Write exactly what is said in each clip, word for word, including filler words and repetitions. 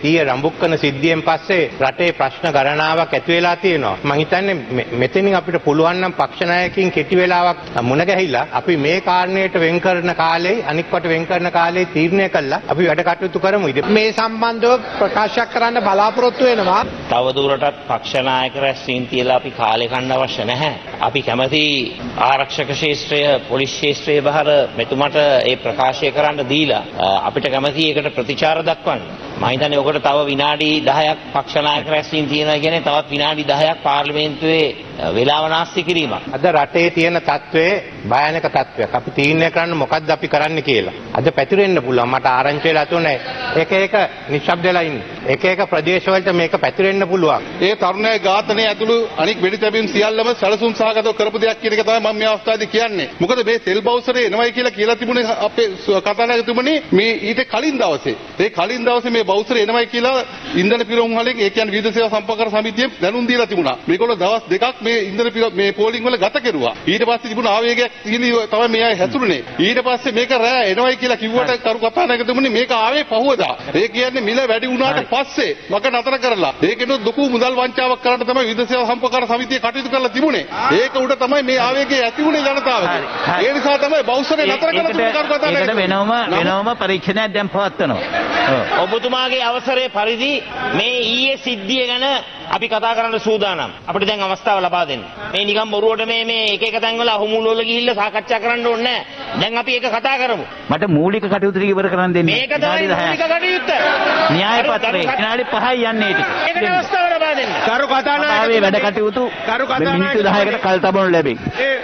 ඊයේ රඹුක්කන සිද්ධියෙන් පස්සේ රටේ ප්‍රශ්න ගණනාවක් ඇති වෙලා තියෙනවා. මම හිතන්නේ මෙතනින් අපිට පුළුවන් නම් පක්ෂ නායකයින් කෙටි වෙලාවක් මුණ ගැහිලා අපි මේ කාරණයට වෙන් කරන කාලේ අනික් කොට වෙන් කරන කාලේ තීරණය කළා අපි වැඩ කටයුතු කරමු. මේ සම්බන්ධව ප්‍රකාශ කරන්න බලාපොරොත්තු වෙනවා. තවදුරටත් පක්ෂ නායක රැස්වීම් තියලා අපි කාලේ කන්න අවශ්‍ය නැහැ. අපි කැමති ආරක්ෂක ශාස්ත්‍රය පොලිස් ශාස්ත්‍රයේ බහර මෙතුමට ඒ ප්‍රකාශය කරන්න දීලා අපිට කැමති ඒකට ප්‍රතිචාර දක්වන්න. මම හිතන්නේ ඔකට තව විනාඩි දහයක් පක්ෂ නායක රැස්වීම් තියෙනවා කියන්නේ තවත් විනාඩි දහයක් පාර්ලිමේන්තුවේ වේලාව නාස්ති කිරීමක්. අද රටේ තියෙන තත්ත්වයේ භයානක තත්ත්වයක්. අපි තීරණය කරන්න මොකද්ද අපි කරන්න කියලා. අද පැතිරෙන්න පුළුවන්. මට ආරංචි වෙලා තුනේ එක එක නිශ්ශබ්ද වෙලා ඉන්නේ. එක එක ප්‍රදේශවලට මේක පැතිරෙන්න පුළුවන්. ඒ තරුණයා ඝාතනය ඇතුළු අනික් වෙඩි තැබීම් සියල්ලම සැලසුම් සහගතව කරපු දෙයක් කියන එක තමයි මම මේ අවස්ථාවේදී කියන්නේ. මොකද මේ තෙල් බවුසරේ එනවයි කියලා කියලා තිබුණේ අපේ කතානායකතුමනි මේ ඊට කලින් දවසේ. ඒ කලින් දවසේ මේ බවුසරේ එනවයි කියලා ඉන්ධන පිරවුම් වලින් ඒ කියන්නේ විවිධ සේවා සම්පූර්ණ සමිතිය දැනුම් දීලා තිබුණා. මේගොල්ලෝ දවස් දෙකක් මේ ඉන්ධන මේ පෝලිං වල ගත කෙරුවා. ඊට පස්සේ තිබුණ ආවේගයක් සීලී තමයි මේ අය හැතුරුනේ. ඊට පස්සේ මේක රෑ එනවයි කියලා කිව්වට කරු කතානායකතුමනි මේක ආවේ පහුවදා. ඒ කියන්නේ මිල වැඩි වුණාට පස්සේ මක නතර කරලා ඒකෙනොත් ලොකු මුදල් වංචාවක් කරන්න තමයි විවිධ සේවා සම්පූර්ණ සමිතිය කටයුතු කරලා තිබුණේ. ඒක උඩ තමයි මේ ආවේගය ඇති වුණේ ජනතාවට. ඒ නිසා තමයි බවුසරේ නතර කරලා තිබුණ කරු කතානායකතුමනි. ඒකට වෙනවම වෙනවම පරීක්ෂණයක් දැන් පවත්වනවා. ඔබතුමාගේ අවසරය පරිදි මේ ඊයේ සිද්ධිය ගැන අපි කතා කරන්න සූදානම්. අපිට දැන් අවස්ථාව ලබා දෙන්න. මේ නිකම් බොරුවට මේ මේ එක එක තැන්වල අහුමුළු වල ගිහිල්ලා සාකච්ඡා කරන්න ඕනේ නැහැ. දැන් අපි ඒක කතා කරමු. මට මූලික කටයුතු ටික ඉවර කරන්න දෙන්න. මේක තමයි මූලික කටයුත්ත. න්‍යාය පත්‍රේ විනාඩි පහයි යන්නේ ටික. ඒකට අවස්ථාව ලබා දෙන්න. කරු කතානායක වැඩ කටයුතු කරු කතානායක මිනිත්තු දහයකට කල් තබනු ලැබේ.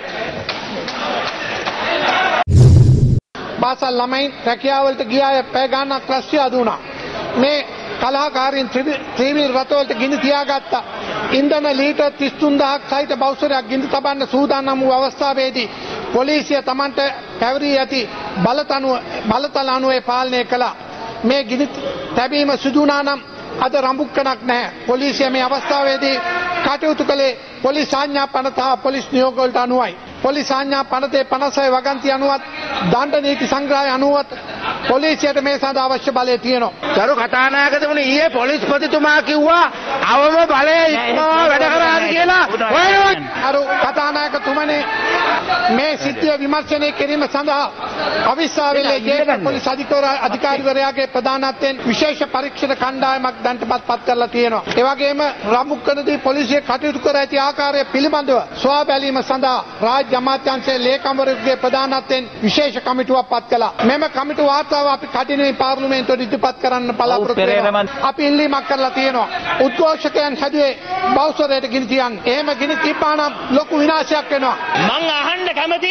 පාසල් ළමයි රැකියාවලට ගියාය පැය ගාණක් රැස්විය දුණා. මේ කලාකාරීන් ත්‍රිවිල් රථවලට ගිනි තියාගත්තා. ඉන්ධන ලීටර් තිස් තුන් දහසක් සහිත බවුසරයක් ගිනි තබන්න සූදානම් වූ අවස්ථාවේදී පොලිසිය Tamanට පැවරී ඇති බලතනුව බලතල අනුවේ පාලනය කළා. මේ ගිනි තැබීම සිදු වුණා නම් අද රඹුක්කනක් නැහැ. පොලිසිය මේ අවස්ථාවේදී කටයුතු කළේ පොලිස් ආඥා පනත හා පොලිස් නියෝග වලට අනුවයි. පොලිස් ආඥා පනතේ පනස් හය වගන්ති අනුවත් දණ්ඩ නීති සංග්‍රහය අනුවත් පොලිසියට මේ සඳහා අවශ්‍ය බලය තියෙනවා. කරු කතානායකතුමනි ඊයේ පොලිස්පතිතුමා කිව්වා අවම බලය ඉක්මවා වැඩ කරාද කියලා. කරු කතානායකතුමනි මේ සිද්ධිය විමර්ශනය කිරීම සඳහා අවිස්සාවේලේ ජේෂ්ඨ පොලිස් අධිකාරිවරයාගේ ප්‍රධානත්වයෙන් විශේෂ පරීක්ෂණ කණ්ඩායමක් දැන්ටපත් පත් කරලා තියෙනවා. ඒ වගේම රඹුක්කනදී පොලිසිය කටයුතු කර ඇති ආකාරය පිළිබඳව සොයා බැලීම සඳහා රාජ්‍ය අමාත්‍යාංශයේ ලේකම්වරයාගේ ප්‍රධානත්වයෙන් විශේෂ කමිටුවක් පත් කළා. මෙම කමිටු වාර්තාව අපි කඩිනේ පාර්ලිමේන්තුවට ඉදිරිපත් කරන්න බලාපොරොත්තු වෙනවා. අපි ඉල්ලීමක් කරලා තියෙනවා. උද්ඝෝෂකයන් හැදුවේ බවුසරයට ගිනි තියන්න. එහෙම ගිනි තිබ්බානම් ලොකු විනාශයක් වෙනවා. මං අහන්න කැමති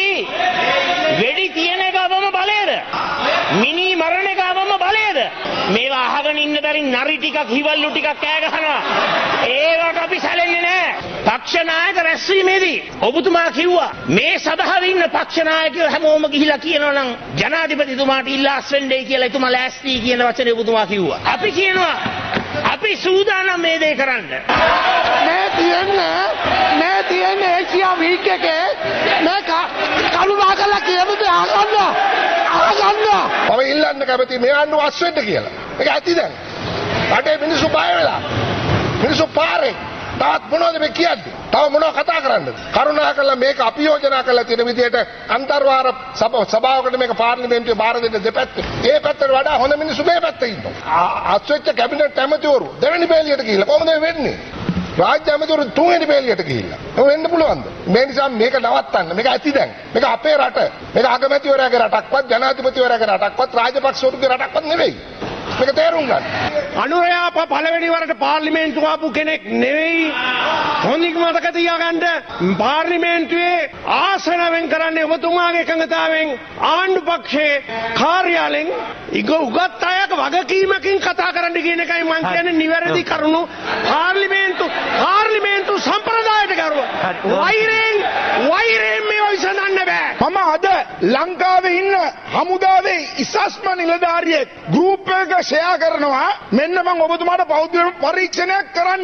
වෙඩි තියන එකවම බලයද? මිනි මරණ එකවම බලයද? මේවා අහගෙන ඉන්න දරින් නරි ටිකක් හිවල්ලු ටිකක් කෑ ගහනවා. ඒවට අපි සැලෙන්නේ නැහැ. පක්ෂ නායක රැස්වීමේදී ඔබතුමා කිව්වා මේ සභාවේ ඉන්න පක්ෂ නායකයෝ හැමෝම ගිහිලා කියනවා නම් ජනාධිපතිතුමාට ඉල්ලාස් වෙන්නයි කියලා එතුමා ලෑස්ති කියන වචනේ ඔබතුමා කිව්වා. අපි කියනවා අපි සූදානම් මේ දේ කරන්න. මේ තියන්නේ මේ තියන්නේ ඒෂියා වීක් එකේ මේ කළුනාකලා කියන දේ අහගන්න අහගන්න. මම ඉල්ලන්න කැමති මේ අන්න වස් වෙන්න කියලා. ඒක ඇති දැන්. රටේ මිනිස්සු බය වෙලා. මිනිස්සු පාරේ තාත් මොනවද මේ කියන්නේ? තව මොනවද කතා කරන්නද? කරුණාකරලා මේක අපි යෝජනා කරලා තියෙන විදිහට අන්තර්වාර සභාවකට මේක පාර්ලිමේන්තුවේ බාර දෙන්න දෙපැත්තේ. ඒ පැත්තට වඩා හොඳ මිනිස්සු මේ පැත්තේ ඉන්නවා. අස්වෙච්ච කැබිනට් ඇමතිවරු දෙවෙනි බේලියට ගිහිල්ලා කොහොමද වෙන්නේ? රාජ්‍ය ඇමතිවරු තුන්වෙනි බේලියට ගිහිල්ලා. ඒක වෙන්න පුළුවන්ද? මේ නිසා මේක නවත්තන්න. මේක ඇති දැන්. මේක අපේ රට. මේක අගමැතිවරයාගේ රටක්වත් ජනාධිපතිවරයාගේ රටක්වත් රාජපක්ෂවරුගේ රටක්වත් නෙවෙයි. මේක තේරුම් ගන්න. අනුරයාප පළවෙනි වරට පාර්ලිමේන්තුව ආපු කෙනෙක් නෙවෙයි. හොඳින් මතක තියාගන්න පාර්ලිමේන්තුවේ ආසන වෙන් කරන්නේ ඔබතුමාගේ එකඟතාවෙන් ආණ්ඩු පක්ෂයේ කාර්යාලයෙන් ඉග උගත් අයක වගකීමකින් කතා කරන්න කියන එකයි මම කියන්නේ නිවැරදි කරුණු පාර්ලිමේන්තු පාර්ලිමේන්තු සම්ප්‍රදායට ගරුව. වෛරයෙන් වෛරයෙන් මේව විසඳන්න බෑ. මම අද ලංකාවේ ඉන්න හමුදාවේ ඉසස්ම නිලධාරියෙක් ගෲප් එක ෂෙයා කරනවා මෙන්න මම ඔබතුමාට පෞද්ගලික පරීක්ෂණයක් කරන්න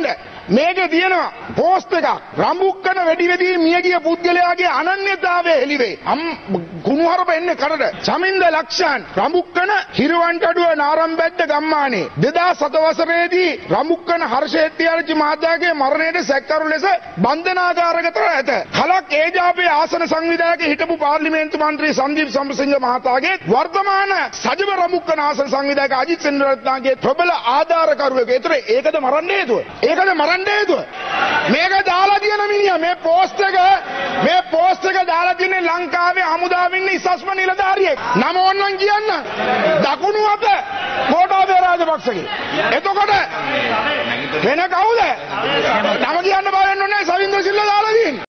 මේකේ තියෙනවා පෝස්ට් එකක් රඹුක්කන වෙඩි වෙඩි මියගිය පුද්ගලයාගේ අනන්‍යතාවය එළිවේ. අම් කුණුහරුප එන්නේ කරට. චමින්ද ලක්ෂාන් රඹුක්කන හිරුවන්ටඩුව නාරම්බැද්ද ගම්මානේ දෙදාස් හත වසරේදී රඹුක්කන හර්ෂේත්‍යාරච්චි මහතාගේ මරණයට සැකකරු ලෙස බන්ධනාගාරගත ඇත. කලක් ඒජාපයේ ආසන සංවිධායක හිටපු පාර්ලිමේන්තු මන්ත්‍රී සංදීප් සමරසිංහ මහතාගේ වර්තමාන සජිව රඹුක්කන ආසන සංවිධායක අජිත් සෙනරත්නගේ ප්‍රබල ආධාරකරුවෙක්. ඒතර ඒකද මරන්න හේතුව? ඒකද මරන්න හේතුව? මේක දාලා තියෙන මිනිහා මේ පෝස්ට් එක මේ පෝස්ට් එක දාලා තියෙන්නේ ලංකාවේ හමුදාවේ ඉන්න ඉස්සස්ම නිලධාරියෙක්. නම ඕන්නම් කියන්න. දකුණු අත ගෝඨාභය රාජපක්ෂගේ. එතකොට වෙන කවුද? නම කියන්න බය වෙන්නේ නැහැ සවින්දර සිල්වා දාලා තියෙන්නේ.